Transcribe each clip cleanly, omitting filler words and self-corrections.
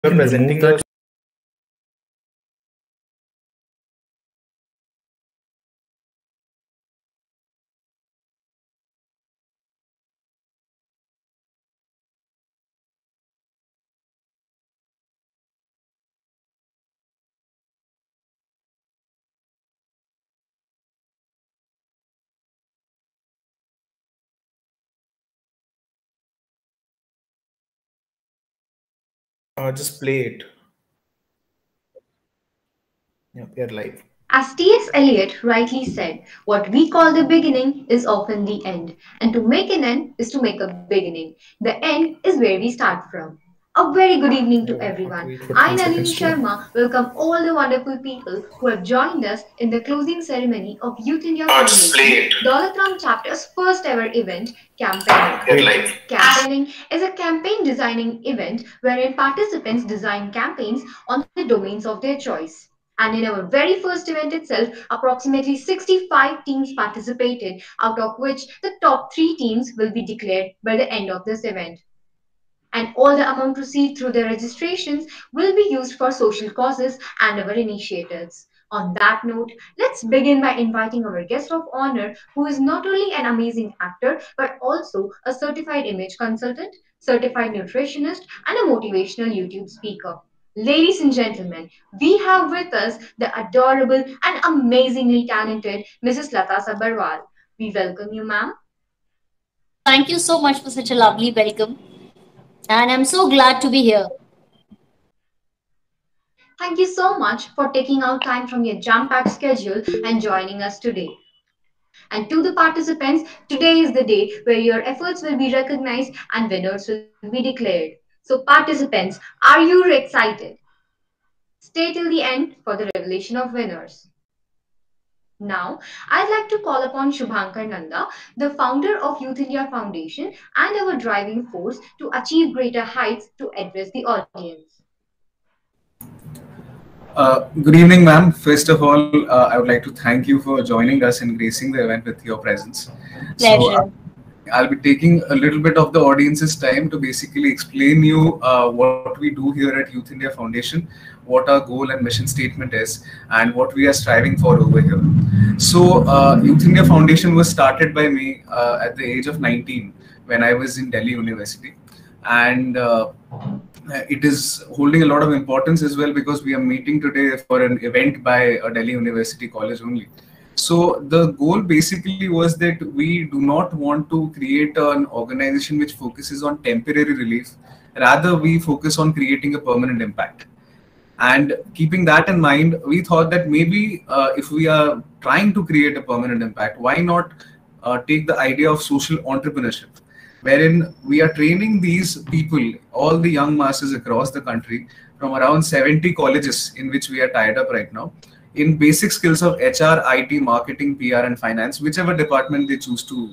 You're presenting the just play it. Yeah, we are live. As T.S. Eliot rightly said, what we call the beginning is often the end, and to make an end is to make a beginning. The end is where we start from. A very good evening to Oh, I have to everyone. wait for I, 3 seconds Nalini too. Sharma, welcome all the wonderful people who have joined us in the closing ceremony of Youth India Just play Foundation it. Daulatram chapter's first ever event, Campaigning. We are live. Campaigning is a campaign designing event wherein participants design campaigns on the domains of their choice. And in our very first event itself, approximately 65 teams participated, out of which the top three teams will be declared by the end of this event. And all the amount received through the registrations will be used for social causes and our initiatives. On that note, let's begin by inviting our guest of honor, who is not only an amazing actor but also a certified image consultant, certified nutritionist, and a motivational YouTube speaker. Ladies and gentlemen, we have with us the adorable and amazingly talented Mrs. Lata Sabarwal. We welcome you, ma'am. Thank you so much for such a lovely welcome. And I'm so glad to be here. Thank you so much for taking out time from your jam packed schedule and joining us today. And to the participants, today is the day where your efforts will be recognized and winners will be declared. So, participants, are you excited? Stay till the end for the revelation of winners. Now, I'd like to call upon Shubhankar Nanda, the founder of Youth India Foundation and our driving force to achieve greater heights to address the audience. Good evening, ma'am. First of all, I would like to thank you for joining us and gracing the event with your presence. So, Pleasure. I'll be taking a little bit of the audience's time to basically explain you what we do here at Youth India Foundation, what our goal and mission statement is, and what we are striving for over here. So, Youth India Foundation was started by me at the age of 19 when I was in Delhi University, and it is holding a lot of importance as well because we are meeting today for an event by a Delhi University college only. So the goal basically was that we do not want to create an organization which focuses on temporary relief. Rather, we focus on creating a permanent impact. And keeping that in mind, we thought that maybe if we are trying to create a permanent impact, why not take the idea of social entrepreneurship, wherein we are training these people, all the young masses across the country, from around 70 colleges in which we are tied up right now, in basic skills of HR, IT, marketing, PR, and finance, whichever department they choose to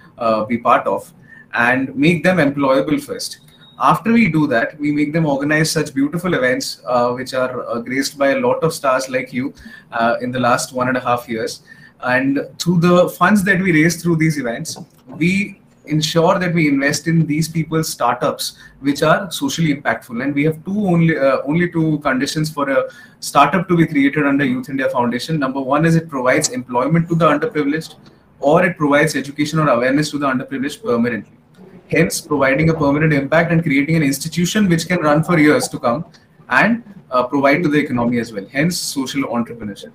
be part of, and make them employable first. After we do that, we make them organize such beautiful events, which are graced by a lot of stars like you in the last 1.5 years. And through the funds that we raise through these events, we ensure that we invest in these people's startups which are socially impactful. And we have only two conditions for a startup to be created under Youth India Foundation. Number one is it provides employment to the underprivileged, or it provides education or awareness to the underprivileged permanently, hence providing a permanent impact and creating an institution which can run for years to come and provide to the economy as well, hence social entrepreneurship.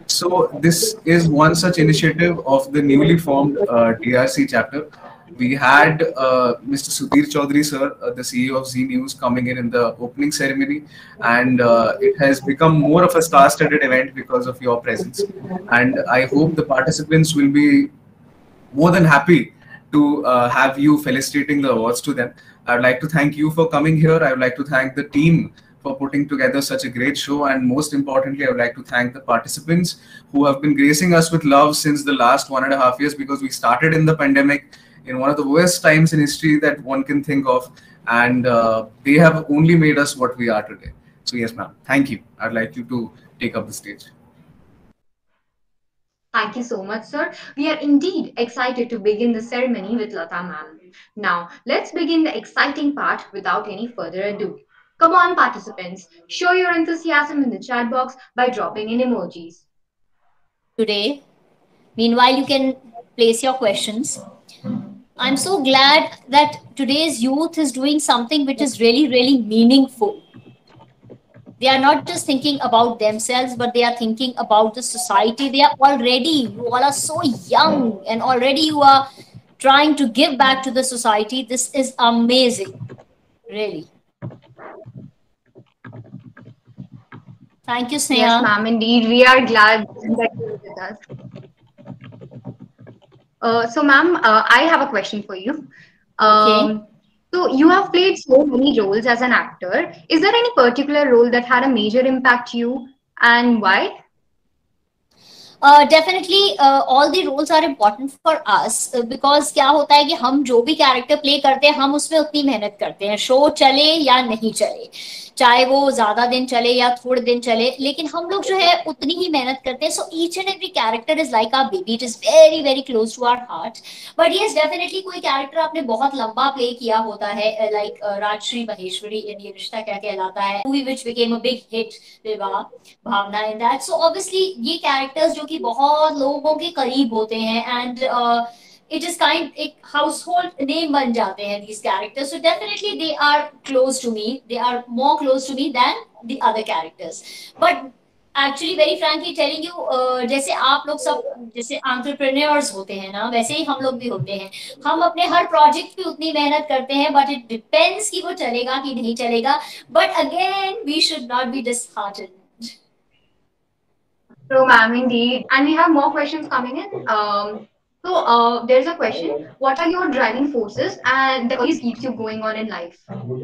So this is one such initiative of the newly formed DRC chapter. We had Mr. Sudhir Chaudhary sir, the CEO of Z News, coming in the opening ceremony, and it has become more of a star-studded event because of your presence. And I hope the participants will be more than happy to have you felicitating the awards to them. I would like to thank you for coming here. I would like to thank the team for putting together such a great show. And most importantly, I would like to thank the participants who have been gracing us with love since the last 1.5 years, because we started in the pandemic in one of the worst times in history that one can think of. And they have only made us what we are today. So yes, ma'am. Thank you. I'd like you to take up the stage. Thank you so much, sir. We are indeed excited to begin the ceremony with Lata ma'am. Now, let's begin the exciting part without any further ado. Come on, participants, show your enthusiasm in the chat box by dropping in emojis. Today, meanwhile, you can place your questions. I'm so glad that today's youth is doing something which is really, really meaningful. They are not just thinking about themselves, but they are thinking about the society. They are already, you all are so young, and already you are trying to give back to the society. This is amazing, really. Thank you, Yes, Sneha. ma'am, indeed. We are glad that you're with us. So, ma'am, I have a question for you. Okay. So, you have played so many roles as an actor. Is there any particular role that had a major impact you, and why? Definitely all the roles are important for us because क्या होता है कि हम जो भी character play करते हैं हम उसमें उतनी मेहनत करते हैं शो चले या नहीं चले चाहे वो ज्यादा दिन चले या थोड़े दिन चले लेकिन हम लोग जो है उतनी ही मेहनत करते हैं so each and every character is like our baby it is very very close to our heart but yes definitely कोई कैरेक्टर आपने बहुत लंबा प्ले किया होता है लाइक राजश्री महेश्वरी इन ये रिश्ता Kya Kehlata Hai movie which became a big hit Vivah Bhavna in that so obviously ये कैरेक्टर्स जो कि बहुत लोगों के करीब होते हैं एंड इट इज काइंड एक हाउसहोल्ड नेम बन जाते हैं these characters so definitely they are close to me they are more close to me than the other characters but actually very frankly telling you जैसे आप लोग सब जैसे entrepreneurs होते हैं ना वैसे ही हम लोग भी होते हैं हम अपने हर प्रोजेक्ट पे उतनी मेहनत करते हैं बट इट डिपेंड्स कि वो चलेगा कि नहीं चलेगा but again we should not be disheartened. So, ma'am, indeed. And we have more questions coming in. There's a question. What are your driving forces and that always keeps you going on in life?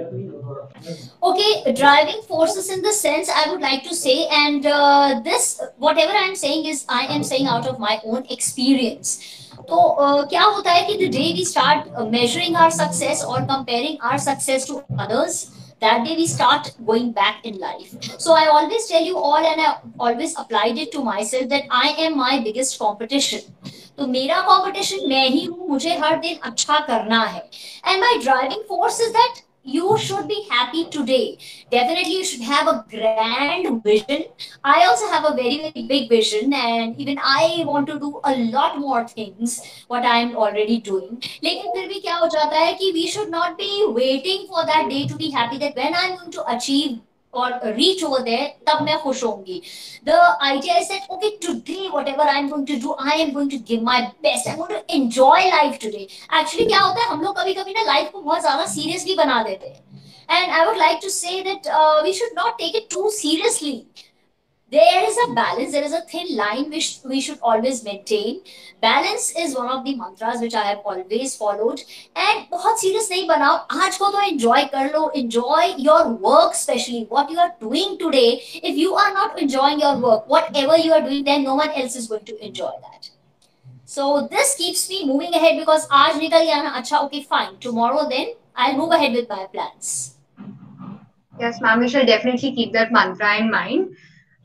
Okay, driving forces in the sense I would like to say, and this, whatever I'm saying is I am saying out of my own experience. तो क्या होता है कि the day we start measuring our success or comparing our success to others, that day we start going back in life. So I always tell you all, and I always applied it to myself that I am my biggest competition. तो मेरा competition मैं ही हूँ मुझे हर दिन अच्छा करना है and my driving force is that you should be happy today. Definitely you should have a grand vision. I also have a very very big vision and even I want to do a lot more things what I am already doing. लेकिन फिर भी क्या हो जाता है कि we should not be waiting for that day to be happy that when I'm going to achieve or reach over there तब मैं खुश होंगी. The idea is that okay today whatever I'm going to do I am going to give my best. I'm going to enjoy life today. Actually क्या होता है हम लोग कभी कभी ना लाइफ को बहुत ज्यादा सीरियसली बना देते हैं. And I would like to say that we should not take it too seriously. There is a balance, there is a thin line which we should always maintain. Balance is one of the mantras which I have always followed. And बहुत serious नहीं बनाओ आज को तो enjoy कर लो enjoy your work especially what you are doing today. If you are not enjoying your work whatever you are doing then no one else is going to enjoy that. So this keeps me moving ahead because आज निकल गया ना अच्छा okay fine tomorrow then I'll move ahead with my plans. Yes, ma'am, we shall definitely keep that mantra in mind.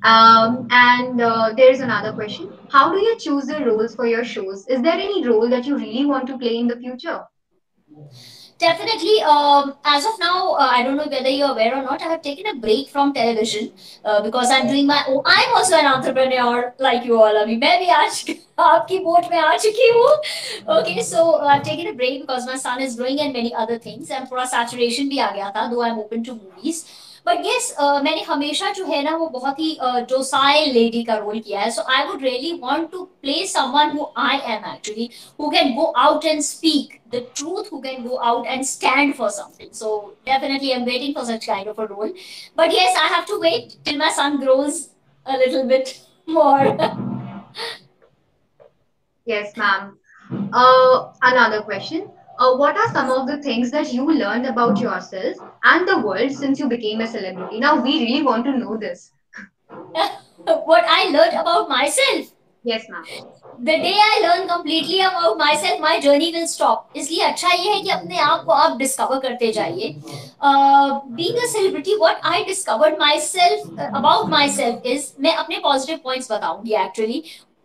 There's another question. How do you choose the roles for your shows? Is there any role that you really want to play in the future? Definitely. As of now, I don't know whether you're aware or not. I have taken a break from television because I'm doing my own. I'm also an entrepreneur like you all. अभी मैं भी आज आपकी boat में आ चुकी हूँ. Okay, so I've taken a break because my son is growing and many other things. And थोड़ा saturation भी आ गया था. Though I'm open to movies. But yes मैंने हमेशा जो है ना वो बहुत ही डोसाइल लेडी का रोल किया है so I would really want to play someone who I am actually who can go out and speak the truth who can go out and stand for something so definitely I'm waiting for such kind of a role but yes I have to wait till my son grows a little bit more. Yes, ma'am. Another question. What are some of the things that you learned about yourself and the world since you became a celebrity? Now, we really want to know this. What I learned about myself. Yes, ma'am. The day I learn completely about myself, my journey will stop. इसलिए अच्छा ये है कि अपने आप को आप discover करते जाइए. Being a celebrity, what I discovered myself about myself is मैं अपने positive points बताऊंगी actually.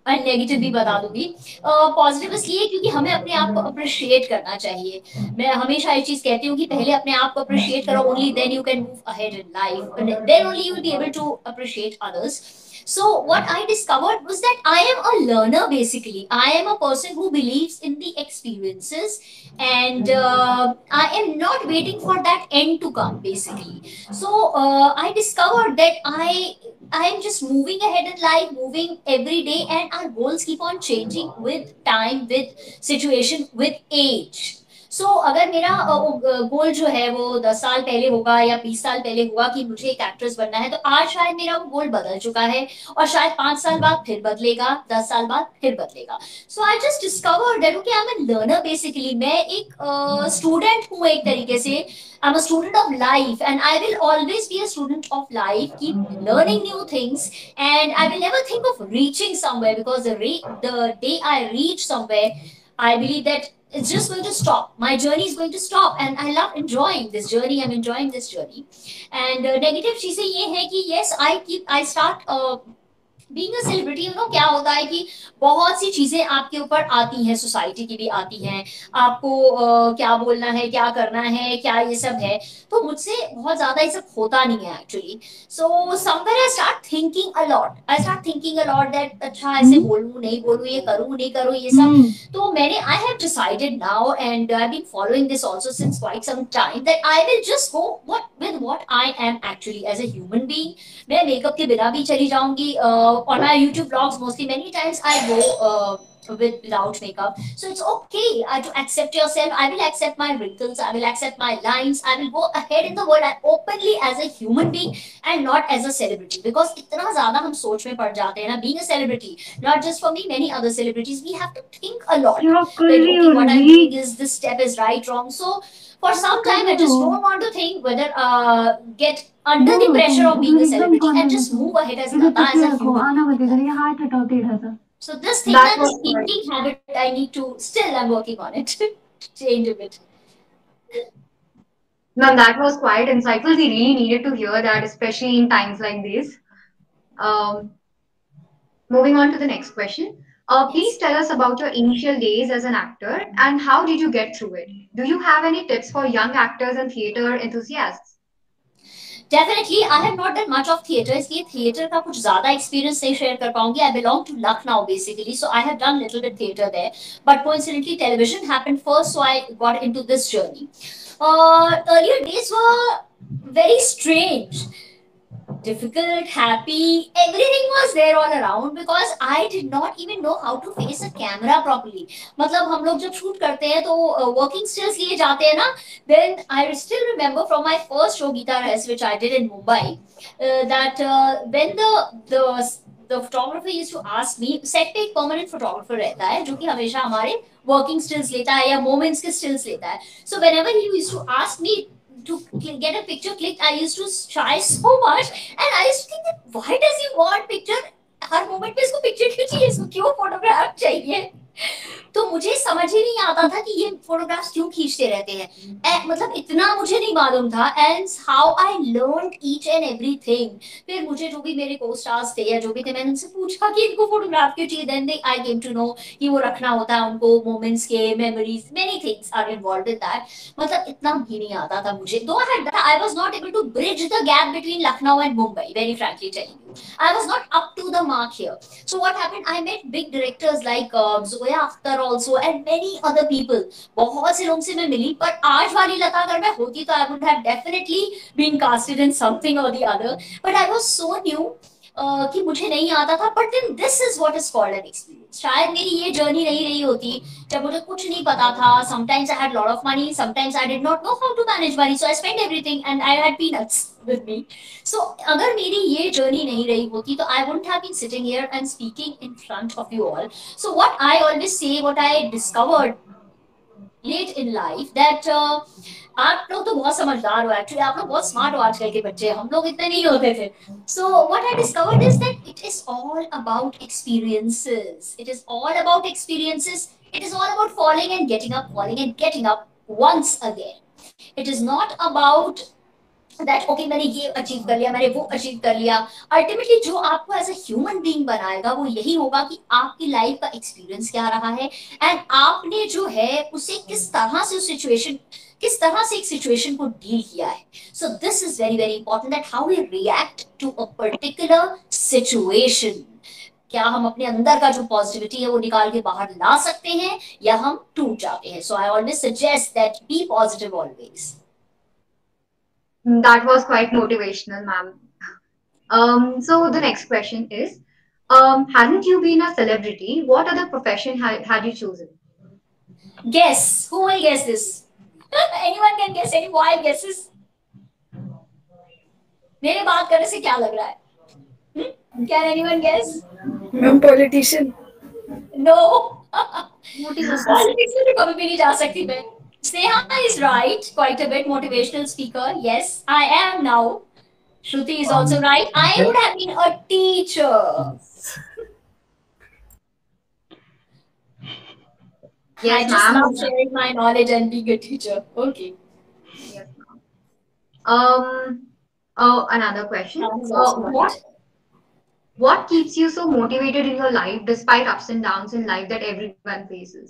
और नेगेटिव भी बता दूंगी। पॉजिटिव इसलिए क्योंकि हमें अपने आप को अप्रिशिएट करना चाहिए। मैं हमेशा ये चीज कहती हूँ कि पहले अपने आप को अप्रिशिएट करो, only then you can move ahead in life, then only you will be able to appreciate others. So what I discovered was that I am a learner basically. I am a person who believes in the experiences, and I am not waiting for that end to come basically. So I discovered that I am just moving ahead in life, moving every day, and our goals keep on changing with time, with situation, with age. So अगर मेरा गोल जो है वो 10 साल पहले होगा या 20 साल पहले होगा कि मुझे एक एक्ट्रेस बनना है, तो आज शायद मेरा वो गोल बदल चुका है, और शायद 5 साल बाद फिर बदलेगा, 10 साल बाद फिर बदलेगा. So I just discover that okay, I am a learner basically. मैं एक स्टूडेंट हूँ एक तरीके से. I'm a student of life, and I will always be a student of life, keep learning new things, and I will never think of reaching somewhere, because the day I reach somewhere, I believe that it's just going to stop. My journey is going to stop, and I love enjoying this journey. I'm enjoying this journey. And negative चीजें ये है कि yes, I start being a celebrity. You know क्या होता है कि बहुत सी चीजें आपके ऊपर आती हैं, सोसाइटी की भी आती हैं, आपको क्या बोलना है, क्या करना है, क्या ये सब है. तो मुझसे बहुत ज्यादा ये सब होता नहीं है actually. So somewhere I start thinking a lot. I start thinking a lot that अच्छा ऐसे बोलूं नहीं बोलूं, ये करूं नहीं करूं, ये सब. तो मैंने I have decided now, and I have been following this also since quite some time, that I will just go what I am actually as a human being. मैं मेकअप के बिना भी चली जाऊंगी. On my YouTube vlogs, mostly many times I go without makeup. So it's okay to accept yourself. I will accept my wrinkles. I will accept my lines. I will go ahead in the world openly as a human being and not as a celebrity. Because इतना ज़्यादा हम सोच में पड़ जाते हैं ना. Being a celebrity, not just for me, many other celebrities, we have to think a lot. That okay, what I'm doing is this step is right, wrong. So for some time I just don't want to think whether get under the pressure of being a celebrity and just move ahead as Lata, as a human being. So this thing, that this thinking habit, I need to, still I'm working on it to change a bit. No, that was quite insightful. We really needed to hear that, especially in times like these. Moving on to the next question. Please tell us about your initial days as an actor and how did you get through it? Do you have any tips for young actors and theatre enthusiasts? Definitely, I have not done much of theatre. इसलिए theatre का कुछ ज़्यादा experience नहीं share कर पाऊंगी. I belong to Lucknow basically, so I have done little bit theatre there. But coincidentally, television happened first, so I got into this journey. Earlier days were very strange. Difficult, happy, everything was there all around because I did not even know how to face a camera properly. मतलब हम लोग जब shoot करते हैं तो working stills लिए जाते हैं ना. Then I still remember from my first show Geeta Rahas, which I did in Mumbai, that when the photographer used to ask me, set पे एक permanent photographer रहता है जो कि हमेशा हमारे working stills लेता है या moments के stills लेता है. So whenever he used to ask me to get a picture clicked, I used to shy so much, and I used to think that why does he want picture? हर moment पे इसको picture क्यों चाहिए, इसको क्यों photograph चाहिए. तो मुझे समझ ही नहीं आता था कि ये फोटोग्राफ्स क्यों खींचते रहते हैं. मतलब इतना मुझे नहीं मालूम था. And how I learn each and everything. फिर मुझे जो भी मेरे को स्टार्स थे या जो भी थे, मैंने उनसे पूछा कि इनको फोटोग्राफ क्यों चाहिए. देन आई केम टू नो कि वो रखना होता है उनको मोमेंट्स के, memories, many things are involved in that. मतलब इतना भी नहीं आता था मुझे. Though I was not able to bridge the gap between Lucknow and Mumbai, very frankly telling you. I was not up to the mark here. So what happened? I met big directors like Zoya Akhtar also and many other people. बहुत से लोगों से मैं मिली, पर आज वाली लता अगर मैं होती तो I would have definitely been casted in something or the other. But I was so new कि मुझे नहीं आता था. But then this is what is called an experience. शायद मेरी ये जर्नी नहीं रही होती जब मुझे कुछ नहीं पता था. Sometimes I had lot of money, sometimes I did not know how to manage money, so I spent everything and I had peanuts with me. So अगर मेरी ये जर्नी नहीं रही होती तो I wouldn't have been sitting here and speaking in front of you all. So what I always say, what I discovered late in life, that आप लोग तो बहुत समझदार हो. एक्चुअली आप लोग बहुत स्मार्ट हो आजकल के बच्चे. हम लोग इतने नहीं होते थे. So what I discovered is that it is all about experiences. It is all about experiences. It is all about falling and getting up once again. It is not about that okay मैंने ये achieve कर लिया, मैंने वो achieve कर लिया। Ultimately जो आपको एज अ ह्यूमन बीइंग बनाएगा वो यही होगा कि आपकी लाइफ का एक्सपीरियंस क्या रहा है, एंड आपने जो है उसे किस तरह से उस सिचुएशन, किस तरह से एक सिचुएशन को डील किया है। So this is very very important that how we react to a particular situation. क्या हम अपने अंदर का जो पॉजिटिविटी है वो निकाल के बाहर ला सकते हैं, या हम टूट जाते हैं। So I always suggest that be positive always. That was quite motivational, ma'am. So the next question is, hadn't you been a celebrity, what other profession had you chosen? Guess. Who will guess this? Anyone can guess any wild guesses? मेरे बात करने से क्या लग रहा है? Can anyone guess? Ma'am politician. No. Politics में तो कभी भी नहीं जा सकती मैं। Sneha is right, quite a bit motivational speaker. Yes, I am now. Shruti is also right. I would have been a teacher. I Yes, just ma'am. love sharing my knowledge and being a teacher. Okay. Yes, ma'am. Another question. What keeps you so motivated in your life despite ups and downs in life that everyone faces?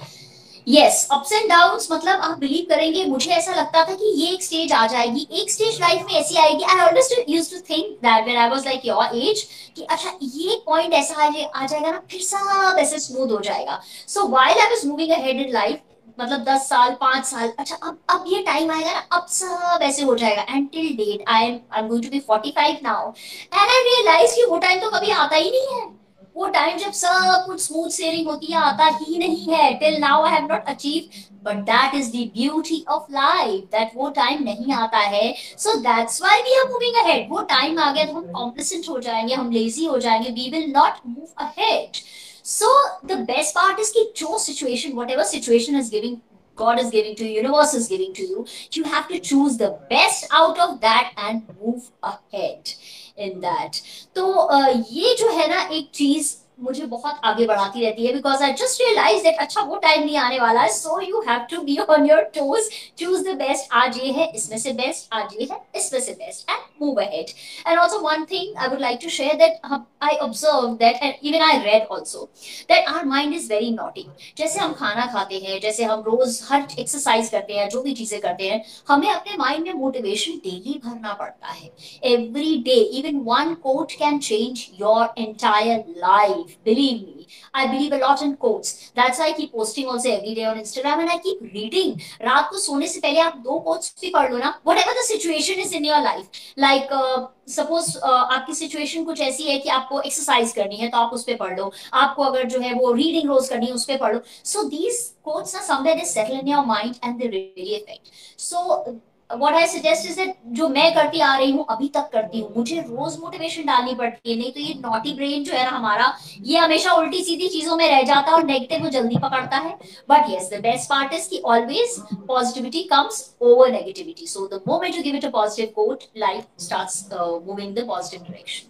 Yes, ups and downs मतलब आप believe करेंगे, मुझे ऐसा लगता था कि ये एक स्टेज आ जाएगी, एक स्टेज लाइफ में ऐसी आएगी। I always used to think that when I was like your age कि अच्छा ये पॉइंट ऐसा आ जाएगा ना, फिर सब ऐसे स्मूथ हो जाएगा। So while I was moving ahead in life, मतलब 10 साल 5 साल, अच्छा अब ये टाइम आएगा ना, अब सब ऐसे हो जाएगा। And till date I am going to be 45 now, and I realise कि वो टाइम तो कभी आता ही नहीं है। वो टाइम जब सब कुछ स्मूथ सेलिंग होती है आता ही नहीं है। Till now I have not achieve, but that is the beauty of life, that वो टाइम नहीं आता है। So that's why we are moving ahead. वो टाइम आ गया तो हम कॉम्प्लेसेंट हो जाएंगे, हम लेजी हो जाएंगे, we will not move ahead. So the best part is कि जो situation, whatever situation is giving, God is giving to you, universe is giving to you, you have to choose the best out of that and move ahead in that. तो ये जो है ना एक चीज मुझे बहुत आगे बढ़ाती रहती है, because I just realize that अच्छा वो टाइम नहीं आने वाला है, so you have to be on your toes, choose the best. आज ये है इसमें से बेस्ट, आज ये है इसमें से best, and move ahead. And also one thing I would like to share that I observe that and even I read also that our mind is very naughty. जैसे हम खाना खाते हैं, जैसे हम रोज हर एक्सरसाइज करते हैं, जो भी चीजें करते हैं, हमें अपने माइंड में मोटिवेशन डेली भरना पड़ता है, every day. Even one quote can change your entire life. Believe me, I believe a lot in quotes. That's why I keep posting also every day on Instagram and I keep reading. रात को सोने से पहले आप 2 quotes भी पढ़ लो ना, whatever the situation is in your life. Like suppose आपकी situation कुछ ऐसी है कि आपको exercise करनी है तो आप उस पे पढ़ लो, आपको अगर जो है वो reading रोज करनी है उस पे पढ़ लो। So these quotes are somewhere they settle in your mind and they really affect. So what I suggest is that जो मैं करती आ रही हूँ अभी तक करती हूँ, मुझे रोज मोटिवेशन डालनी पड़ती है, नहीं तो ये नॉटी ब्रेन जो है ना हमारा, ये हमेशा उल्टी सीधी चीजों में रह जाता है और नेगेटिव को जल्दी पकड़ता है। But yes, the best part is कि always positivity comes over negativity. So the moment you give it a positive quote, life starts moving the positive direction.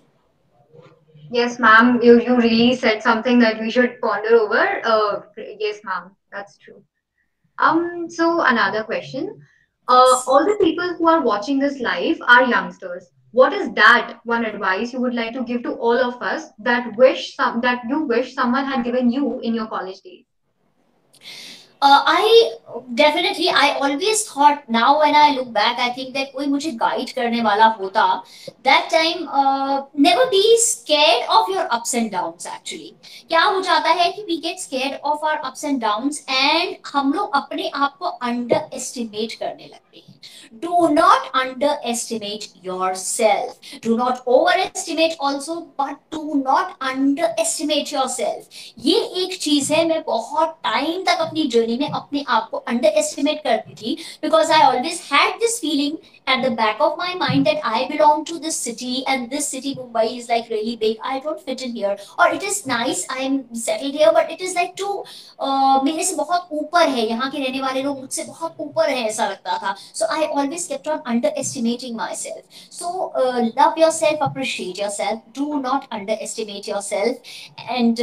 Yes, ma'am. You really said something that we should ponder over. Yes, ma'am. That's true. So another question. All the people who are watching this live are youngsters. What is that one advice you would like to give to all of us that you wish someone had given you in your college days? I definitely, I always thought, now when I look back, I think that कोई मुझे guide करने वाला होता, that time never be scared of your ups and downs actually. क्या हो जाता है कि we get scared of our ups and downs and हम लोग अपने आप को underestimate करने लगते हैं. Do not underestimate yourself. Do not overestimate also, but do not underestimate yourself. ये एक चीज है, मैं बहुत टाइम तक अपनी जर्नी में अपने आप को अंडर एस्टिमेट करती थी, because I always had this feeling at the back of my mind that I belong to this city and this city Mumbai is like really big, I don't fit in here, or it is nice I am settled here but it is like too मेरे से बहुत ऊपर है, यहाँ के रहने वाले लोग मुझसे बहुत ऊपर है, ऐसा लगता था. So I always kept on underestimating myself. So love yourself, appreciate yourself, do not underestimate yourself, and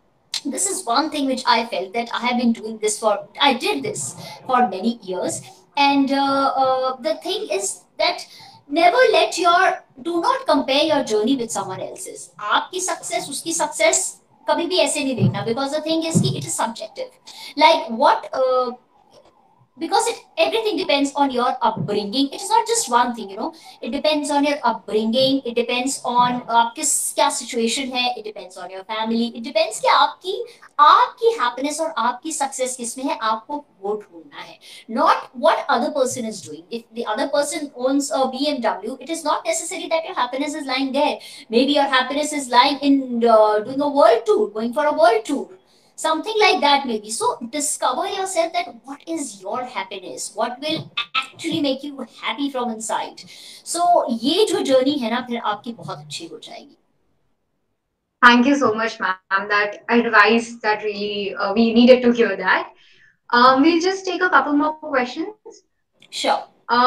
this is one thing which I felt that I have been doing this for, I did this for many years. And the thing is that never let your do not compare your journey with someone else's. आपकी success उसकी success कभी भी ऐसे नहीं देखना, because the thing is कि it is subjective. Like what because everything depends on your upbringing. It is not just one thing, you know. It depends on your upbringing, it depends on किस क्या situation है, it depends on your family, it depends कि आपकी happiness और आपकी success किस में है, आपको वो ढूंढना है, not what other person is doing. If the other person owns a BMW, it is not necessary that your happiness is lying there. Maybe your happiness is lying in doing a world tour, going for a world tour, something like that maybe. So discover yourself that what is your happiness, what will actually make you happy from inside. So ये जो journey है ना, फिर आपकी बहुत अच्छी हो जाएगी. Thank you so much, ma'am. That advice that really we needed to hear that. We'll just take a couple more questions. Sure.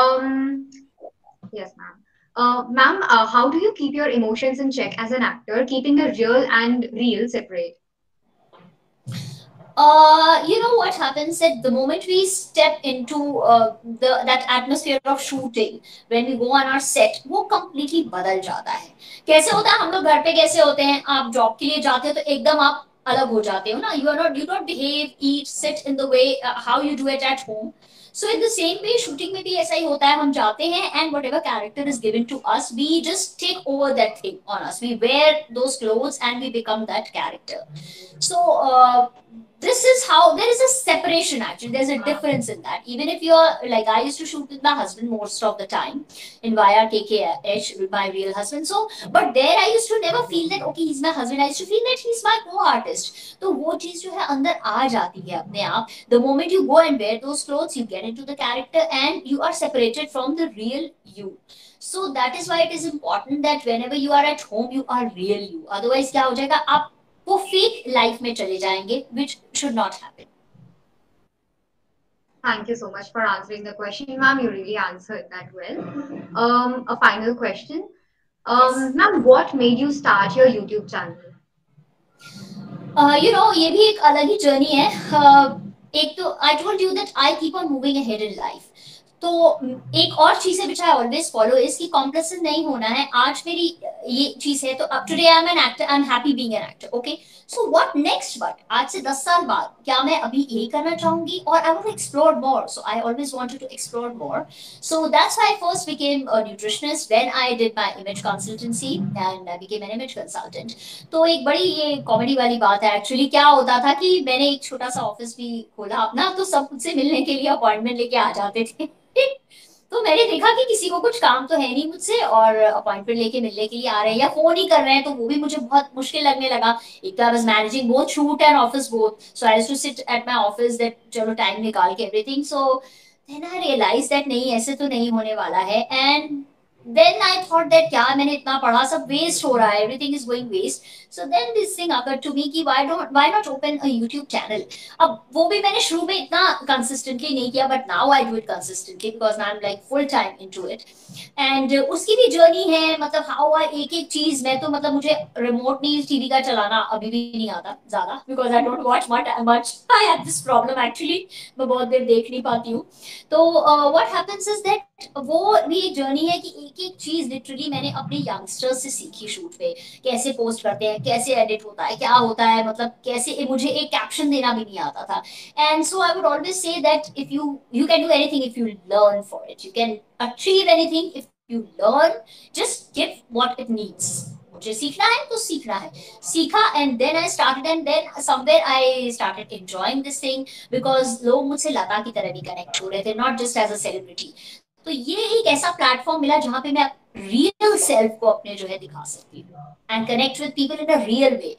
Yes, ma'am. Ma'am, how do you keep your emotions in check as an actor, keeping the real and real separate? You know what happens at the moment we step into that atmosphere of shooting, when we go on our set, वो completely बदल जाता है. कैसे होता है, हम लोग घर पे कैसे होते हैं, आप जॉब के लिए जाते हो तो एकदम आप अलग हो जाते हो ना. You don't behave, eat, sit in the way how you do it at home. So in the same way, shooting में भी ऐसा ही होता है. हम जाते हैं and whatever character is given to us, we just take over that thing on us. We wear those clothes and we become that character. So this is how there is a separation. Actually, there's a difference in that. Even if you're like, I used to shoot with my husband most of the time in via KKH with my real husband. So but there I used to never feel that okay, he's my husband. I used to feel that he's my co-artist. तो वो चीज जो है अंदर आ जाती है अपने आप. The moment you go and wear those clothes, you get into the character and you are separated from the real you. So that is why it is important that whenever you are at home, you are real you. Otherwise क्या हो जाएगा, आप वो fake life में चले जाएंगे, which should not happen. Thank you so much for answering the question, ma'am. You really answered that well. A final question. Yes. Ma'am, what made you start your YouTube channel? You know, ये भी एक अलग ही journey है. एक तो I told you that I keep on moving ahead in life. तो एक और चीज है which I always follow is कि कॉम्प्लेसेंट नहीं होना है. आज मेरी ये चीज है तो अब today I am an actor, I am happy being an actor. Okay, so what next, but आज से 10 साल बाद क्या मैं अभी यही करना चाहूंगी, और I want to explore more. So I always wanted to explore more. So that's why I first became a nutritionist when I did my image consultancy and I became an image consultant. तो एक बड़ी ये comedy वाली बात है. Actually क्या होता था कि मैंने एक छोटा सा ऑफिस भी खोला अपना, तो सब मुझसे मिलने के लिए अपॉइंटमेंट लेके आ जाते थे. तो मैंने देखा कि किसी को कुछ काम तो है नहीं मुझसे, और अपॉइंटमेंट लेके मिलने के लिए आ रहे हैं या फोन ही कर रहे हैं, तो वो भी मुझे बहुत मुश्किल लगने लगा. एक तो I was managing both shoot and office both, so I used to sit at my office that चलो टाइम निकाल के everything. So then I realize that नहीं, ऐसे तो नहीं होने वाला है. And then I thought that क्या मैंने इतना पढ़ा, सब वेस्ट हो रहा है, everything is going waste. So then this thing occurred to me कि why not open a YouTube channel. अब वो भी मैंने शुरू में इतना consistently नहीं किया, but now I do it consistently because now I'm like full time into it. And उसकी भी जर्नी है, मतलब how I एक एक चीज, मैं तो मतलब मुझे रिमोट नहीं टीवी का चलाना अभी भी नहीं आता ज्यादा, because I don't watch much. I have this problem actually, मैं बहुत देर देख नहीं पाती हूँ. तो what happens is that वो भी एक जर्नी है कि एक एक चीज लिटरली मैंने अपने यंगस्टर्स से सीखी. शूट पे कैसे पोस्ट करते हैं, कैसे एडिट होता है, क्या होता है, मतलब कैसे, मुझे एक कैप्शन देना भी नहीं आता था. And so I would always say that if you can do anything if you learn for it. You can achieve anything if you learn. Just give what it needs. मुझे सीखना है तो सीखना है, सीखा. And then I started, and then somewhere I started enjoying this thing, because लोग मुझसे लता की तरह भी कनेक्ट हो रहे थे, not just as a celebrity. तो ये एक ऐसा प्लेटफॉर्म मिला जहां पे मैं रियल सेल्फ को अपने जो है दिखा सकती हूँ and connect with people in a real way.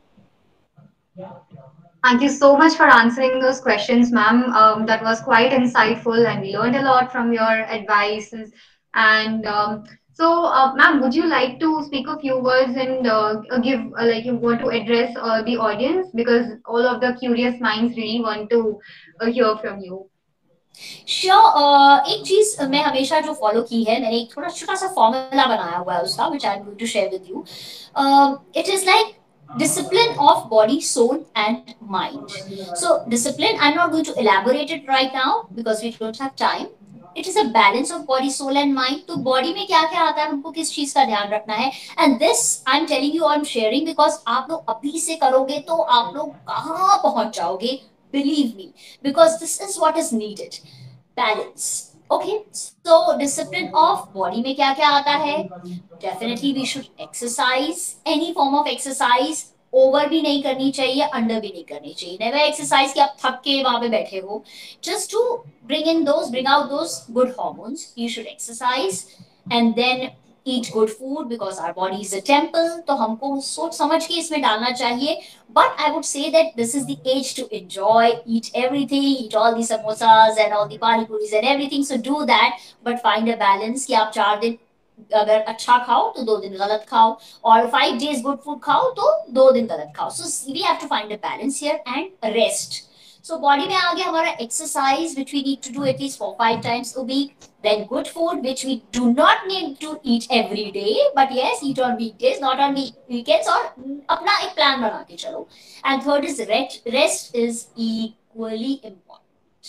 Thank you so much for answering those questions, ma'am. That was quite insightful, and we learned a lot from your advices. And so, ma'am, would you like to speak a few words and give, like, you want to address the audience, because all of the curious minds really want to hear from you. Sure. एक चीज मैं हमेशा जो follow की है, मैंने एक थोड़ा छोटा सा फॉर्मूला बनाया हुआ है उसका, which I am going to share with you. It is like discipline of body, soul and mind. So discipline, I'm not going to elaborate it right now because we don't have time, it is a balance of body soul and mind. तो body में क्या क्या आता है, हमको किस चीज का ध्यान रखना है. And this I am telling you, I am sharing because आप लोग अभी से करोगे तो आप लोग कहाँ पहुंच जाओगे, believe me, because this is what is needed. Balance. Okay, so discipline of body में क्या क्या आता है. Definitely we should exercise, any form of exercise. Over भी नहीं करनी चाहिए, अंडर भी नहीं करनी चाहिए. नेवर एक्सरसाइज कि आप थक के वहां पे बैठे हो. Just to bring out those good hormones, you should exercise and then eat good food because our body is a temple. तो हमको सोच समझ के इसमें डालना चाहिए. But I would say that this is the age to enjoy, eat everything, eat all the samosas and all the pani puris and everything. So do that, but find a balance कि आप 4 दिन अगर अच्छा खाओ तो 2 दिन गलत खाओ, और 5 days गुड फूड खाओ तो 2 दिन गलत खाओ. So we have to find a balance here and rest. So body में आ गया हमारा exercise which we need to do at least 4-5 times a week. Then good food which we do not need to eat every day, but yes, eat on weekdays, not on weekends, और अपना एक plan बना के चलो. And third is rest is equally important.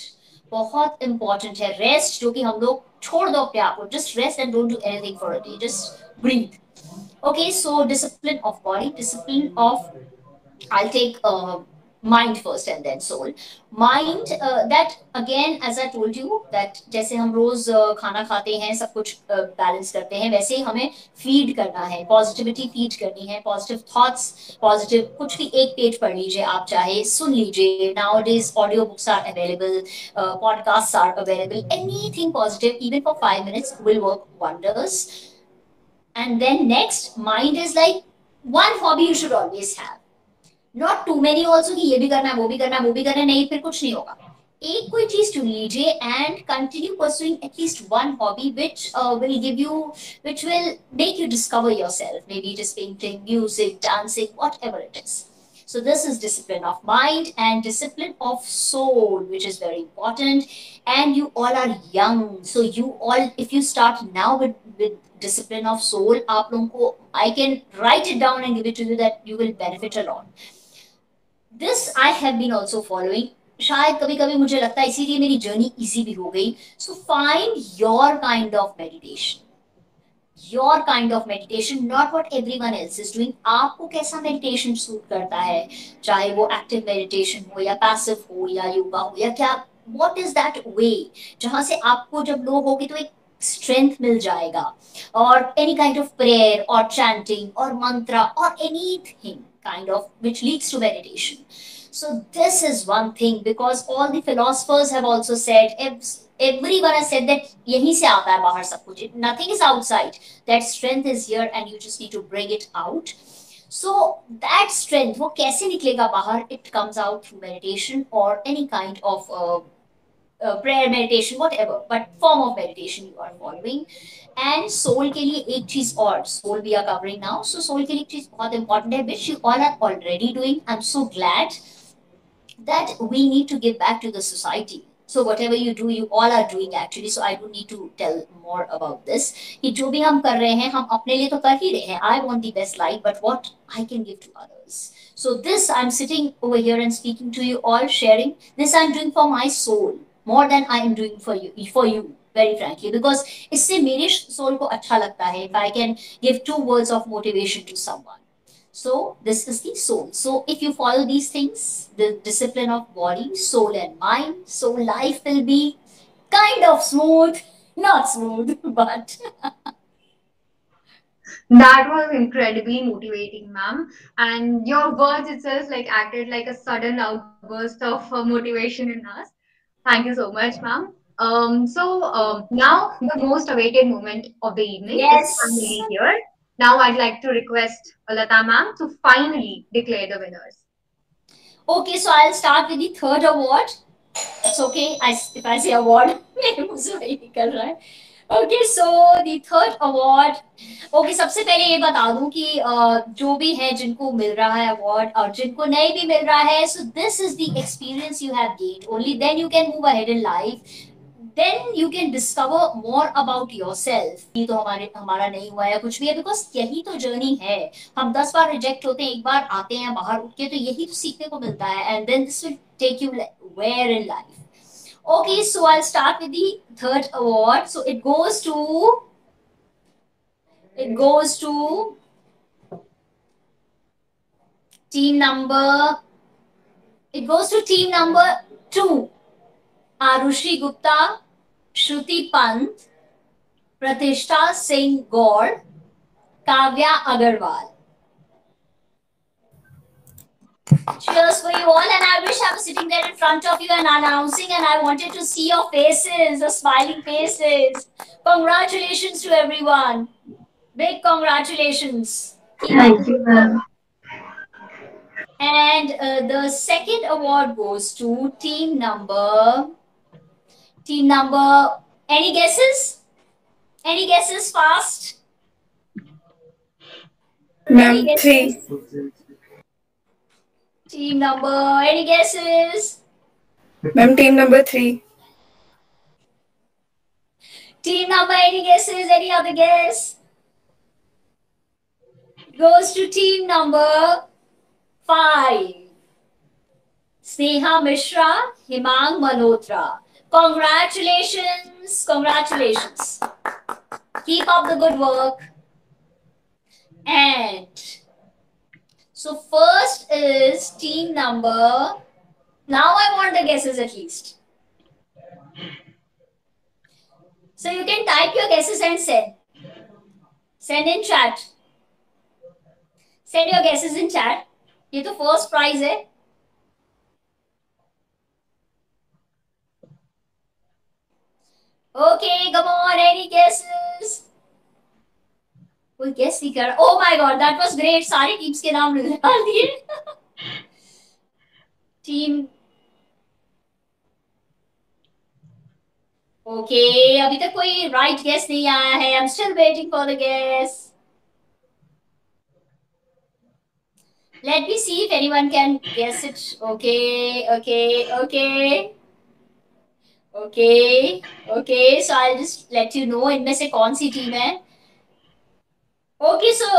बहुत important है rest, जो कि हम लोग छोड़ दो अपने आप को. Just rest and don't do anything for a day, just breathe. Okay, so discipline of body, discipline of, I'll take mind first and then soul. Mind, that again, as I told you, that जैसे हम रोज खाना खाते हैं, सब कुछ balance करते हैं, वैसे ही हमें फीड करना है, पॉजिटिविटी फीड करनी है, पॉजिटिव थॉट्स, पॉजिटिव कुछ भी एक पेज पढ़ लीजिए आप, चाहे सुन लीजिए. Nowadays audio books are available, podcast are available, anything positive even for 5 minutes will work wonders. And then next, mind is like one hobby you should always have. Not too many also कि ये भी करना है, वो भी करना है, वो भी करना है, नहीं फिर कुछ नहीं होगा. एक कोई चीज चुन लीजिए and continue pursuing at least one hobby which will give you, which will make you discover yourself. Maybe it is painting, music, dancing, whatever it is. So this is discipline of mind and discipline of soul, which is very important. And you all are young, so you all, if you start now with discipline of soul, आप लोगों को, I can write it down and give it to you that you will benefit a lot. This I have been also following. शायद कभी कभी मुझे लगता है इसीलिए मेरी जर्नी इजी भी हो गई. So find your kind of meditation, your kind of meditation, not what everyone else is doing. आपको कैसा मेडिटेशन सूट करता है, चाहे वो एक्टिव मेडिटेशन हो या पैसिव हो या योगा हो या क्या, व्हाट इज दैट वे जहां से आपको जब लो होगी तो एक स्ट्रेंथ मिल जाएगा. और एनी काइंड ऑफ प्रेयर और चैंटिंग और मंत्रा और anything kind of which leads to meditation. So this is one thing, because all the philosophers have also said, everyone has said that yahi se aata hai bahar sab kuch, nothing is outside, that strength is here and you just need to bring it out. So that strength wo kaise niklega bahar, it comes out through meditation or any kind of prayer, meditation, whatever, but form of meditation you are following. And soul के लिए एक चीज और, soul we are covering now. So soul के लिए एक चीज बहुत इंपॉर्टेंट है which you all are already doing. I'm so glad that we need to give back to the society. So whatever you do, you all are doing actually. So I don't need to tell more about this. कि जो भी हम कर रहे हैं, हम अपने लिए तो कर ही रहे हैं. I want the best life, but what I can give to others. So this I'm sitting over here and speaking to you all, sharing this I'm doing for my soul more than I am doing for you. Very frankly, because इससे मेरे soul को अच्छा लगता है if I can give 2 words of motivation to someone. So this is the soul. So if you follow these things, the discipline of body, soul and mind, so life will be kind of smooth, not smooth, but That was incredibly motivating, ma'am. And your words itself like acted like a sudden outburst of motivation in us. Thank you so much, ma'am. Now the most awaited moment of the evening is yes. finally here. Now I'd like to request Lata ma'am to finally declare the winners. Okay, so I'll start with the third award. It's okay if I say award. मेरे मुंह से वही निकल रहा है. Okay, so the third award. Okay, सबसे पहले ये बता दूं कि जो भी है जिनको मिल रहा है अवार्ड और जिनको नहीं भी मिल रहा है, so this is the experience you have gained. Only then you can move ahead in life. Then you can discover more about yourself. ये तो हमारा नहीं हुआ है कुछ भी है, because यही तो जर्नी है. हम 10 बार रिजेक्ट होते हैं, एक बार आते हैं बाहर उठ के, तो यही तो सीखने को मिलता है. And then this will take you where in life. Okay, so I'll start with the third award. So it goes to team number it goes to team number 2. Arushi Gupta, Shruti Pant, Pratishta Singh Gaur, Kavya Agarwal. Cheers for you all, and I wish I was sitting there in front of you and announcing, and I wanted to see your faces, the smiling faces. Congratulations to everyone. Big congratulations. Thank you, ma'am. And the second award goes to team number. Any guesses? Any guesses fast? Ma'am, 3. Team number. Any guesses? Ma'am, team number 3. Team number. Any guesses? Any other guess? Goes to team number 5. Sneha Mishra, Himang Malhotra. Congratulations, congratulations. Keep up the good work. And so first is team number. Now I want the guesses at least. So you can type your guesses and send. Send in chat. Send your guesses in chat. ये तो first prize है. Okay, come on, any guesses? कोई guess नहीं कर रहा. Oh my God, that was great. सारी teams के नाम डाल दिए. Team. Okay, अभी तक कोई right guess नहीं आया है. I'm still waiting for the guess. Let me see if anyone can guess it. Okay. So I'll just let you know इनमें से कौन सी team है. Okay, so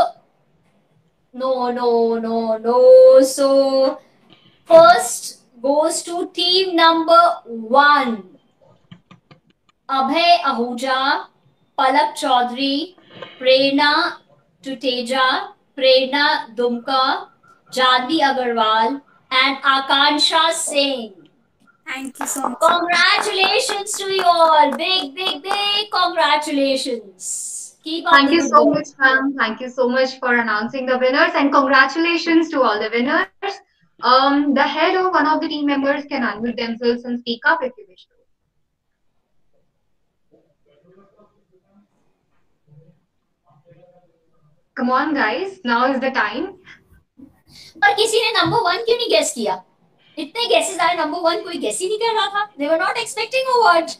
no. So first goes to team number 1. Abhay Ahuja, Palak Chaudhary, Prerna Tuteja, Prerna Dumka, Janvi Agarwal, and Akansha Singh. Thank you so much. Congratulations to you all. Big congratulations. Keep up Thank the you good so work. much, ma'am. Thank you so much for announcing the winners, and congratulations to all the winners. The head or one of the team members can unmute themselves and speak up if you wish to. Come on, guys. Now is the time. पर किसी ने number 1 क्यों नहीं guess किया? इतने guesses आए, number 1 कोई guess ही नहीं कर रहा था. They were not expecting a word.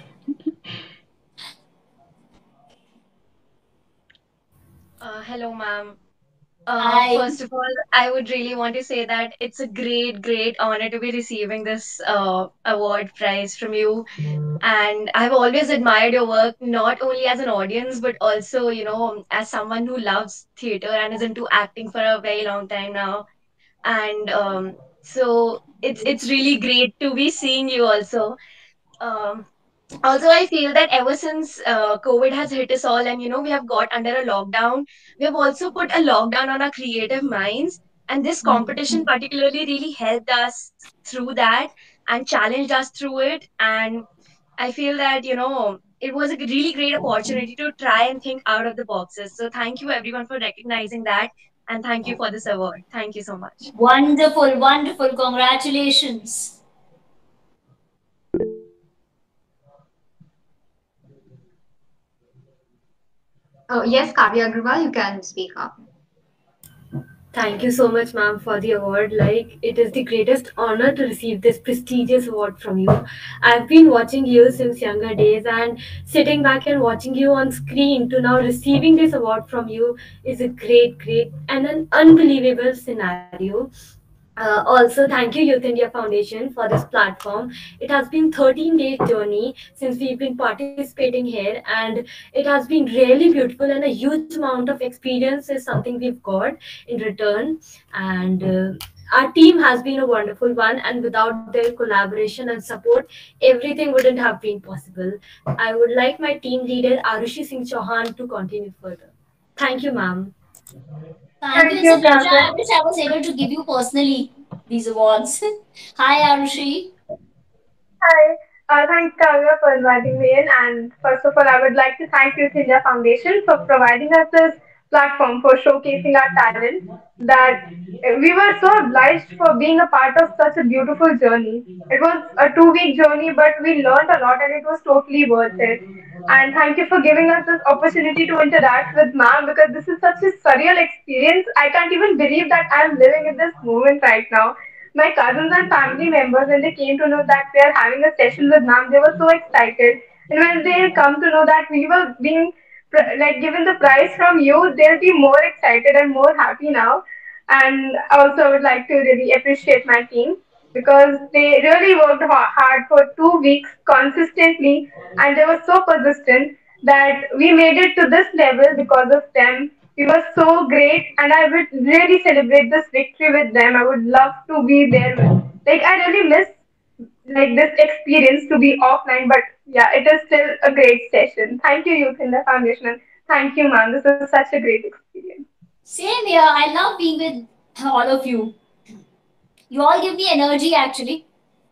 Hello, ma'am. Hi. First of all, I would really want to say that it's a great honor to be receiving this award prize from you. And I've always admired your work, not only as an audience, but also, as someone who loves theater and is into acting for a very long time now. And so it's really great to be seeing you also. Um, Also, I feel that ever since COVID has hit us all, and we have got under a lockdown, we have also put a lockdown on our creative minds. And this competition particularly really helped us through that and challenged us through it. And I feel that it was a really great opportunity to try and think out of the boxes. So thank you everyone for recognizing that, and thank you for this award. Thank you so much. Wonderful. Congratulations. Oh, yes, Kavya Agarwal, you can speak up. Thank you so much, ma'am, for the award. Like, it is the greatest honor to receive this prestigious award from you. I've been watching you since younger days, and sitting back and watching you on screen to now receiving this award from you is a great, and an unbelievable scenario. Also, thank you, Youth India Foundation, for this platform. It has been 13-day journey since we've been participating here, and it has been really beautiful, and a huge amount of experience is something we've got in return. And our team has been a wonderful one, and without their collaboration and support, everything wouldn't have been possible. I would like my team leader Arushi Singh Chauhan to continue further. Thank you, ma'am. Thank you. Thank It's a you, pleasure. I Kavya. wish I was able to give you personally these awards. Hi, Arushi. Hi. Thanks, Kavya, for inviting me in. And first of all, I would like to thank Youth India Foundation for providing us this platform for showcasing our talent. That we were so obliged for being a part of such a beautiful journey. It was a 2 week journey, but we learned a lot and it was totally worth it. And thank you for giving us this opportunity to interact with ma'am because this is such a surreal experience. I can't even believe that I am living in this moment right now. My cousins and family members, when they came to know that we are having a session with ma'am, they were so excited. And when they come to know that we were being like given the prize from you, they'll be more excited and more happy now. And also, I would like to really appreciate my team because they really worked hard for 2 weeks consistently, and they were so persistent that we made it to this level because of them. We were so great, and I would really celebrate this victory with them. I would love to be there. Like I really miss like this experience to be offline, but yeah, it is still a great session. Thank you, Youth in the Foundation, and thank you, ma'am. This is such a great experience. Same here. I love being with all of you. You all give me energy, actually.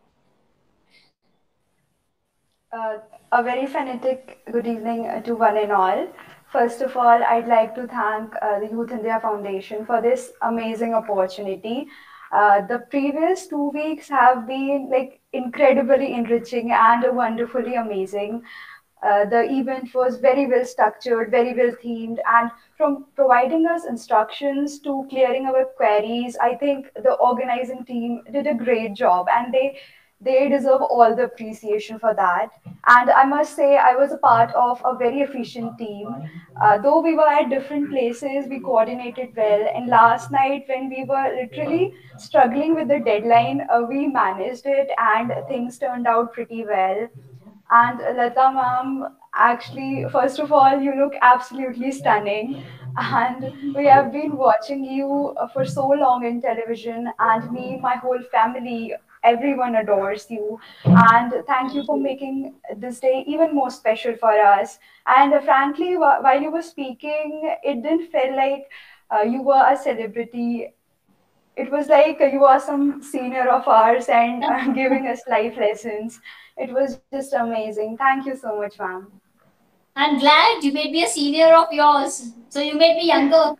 Uh, a very phonetic good evening to one and all. First of all, I'd like to thank the Youth India Foundation for this amazing opportunity. The previous 2 weeks have been like incredibly enriching and wonderfully amazing. The event was very well structured, very well themed, and from providing us instructions to clearing our queries, I think the organizing team did a great job, and they deserve all the appreciation for that. And I must say, I was a part of a very efficient team. Though we were at different places, we coordinated well. And last night, when we were literally struggling with the deadline, we managed it, and things turned out pretty well. And Lata ma'am, actually, first of all, you look absolutely stunning. And we have been watching you for so long in television, and me, my whole family, everyone adores you. And thank you for making this day even more special for us. And frankly, while you were speaking, it didn't feel like you were a celebrity. It was like you are some senior of ours and giving us life lessons. It was just amazing. Thank you so much, ma'am. I'm glad you made me a senior of yours. So you made me younger.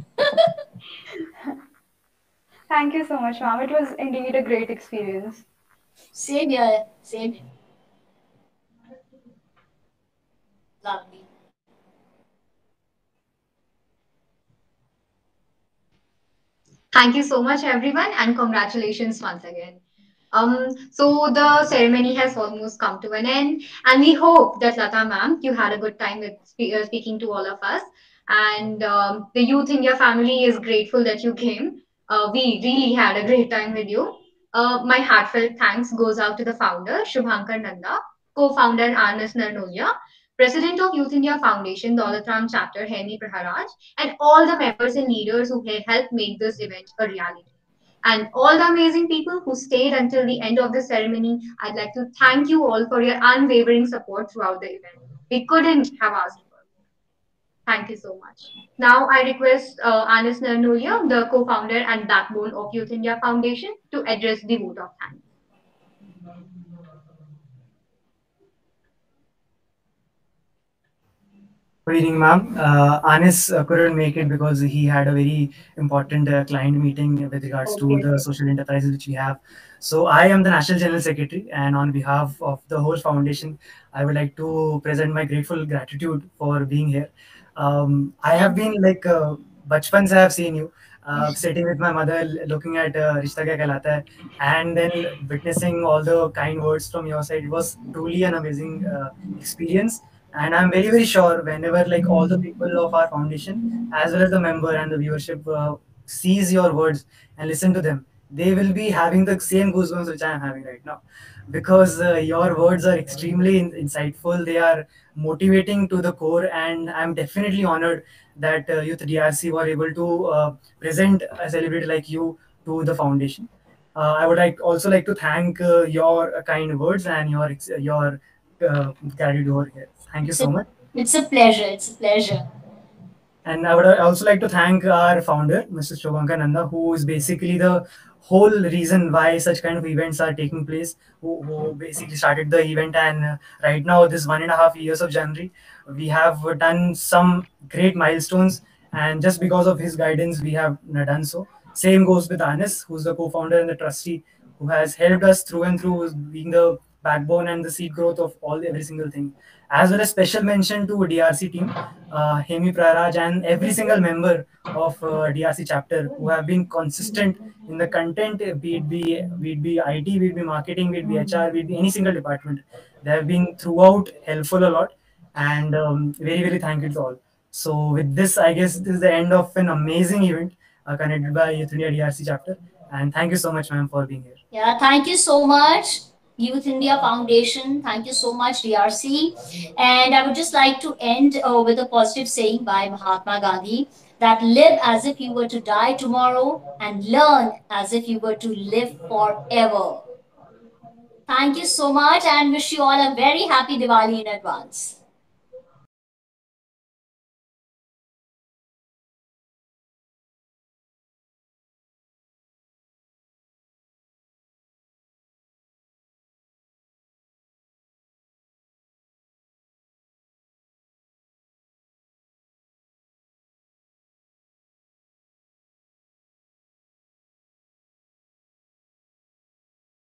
Thank you so much, ma'am. It was indeed a great experience. Same here. Same here. Lovely. Thank you so much, everyone, and congratulations once again. So the ceremony has almost come to an end, and we hope that Lata ma'am, you had a good time with speaking to all of us. And the Youth India family is grateful that you came. We really had a great time with you. My heartfelt thanks goes out to the founder, Shubhankar Nanda, co-founder Anas Narnolia, President of Youth India Foundation, Daulatram Chapter, Hemi Praharaj, and all the members and leaders who helped make this event a reality. And all the amazing people who stayed until the end of the ceremony, I'd like to thank you all for your unwavering support throughout the event. We couldn't have asked for more. Thank you so much. Now I request Anis Narnolia, the co-founder and backbone of Youth India Foundation, to address the vote of thanks. Good evening, ma'am. Anis couldn't make it because he had a very important client meeting with regards to Okay. the social enterprises which we have. So I am the National General Secretary, and on behalf of the whole foundation, I would like to present my grateful gratitude for being here. I have been like bachpan se I have seen you. Sitting with my mother, looking at Rishta Kya Kehlata Hai, and then witnessing all the kind words from your side. It was truly an amazing experience, and I'm very very sure whenever like all the people of our foundation as well as the member and the viewership sees your words and listen to them, they will be having the same goosebumps which I am having right now, because your words are extremely insightful. They are motivating to the core, and I'm definitely honored that Youth DRC were able to present a celebrity like you to the foundation. I would also like to thank your kind words and your gratitude over here. Thank you It's so a, much. it's a pleasure. It's a pleasure. And I would also like to thank our founder, Mr. Shobhankar Nanda, who is basically the whole reason why such kind of events are taking place, who basically started the event. And right now, this 1.5 years of January, we have done some great milestones. And just because of his guidance, we have done so. Same goes with Anis, who's the co-founder and the trustee, who has helped us through and through, being the backbone and the seed growth of every single thing. As well as special mention to DRC team, Hemi Praraj and every single member of DRC chapter who have been consistent in the content, be it be IT, be it be marketing, be it be HR, be it be any single department. They have been throughout helpful a lot, and very very thank you to all. So with this, I guess this is the end of an amazing event connected by Youth India DRC chapter. And thank you so much, ma'am, for being here. Yeah, thank you so much, Youth India Foundation. Thank you so much, DRC. And I would just like to end with a positive saying by Mahatma Gandhi, that live as if you were to die tomorrow and learn as if you were to live forever. Thank you so much and wish you all a very happy Diwali in advance.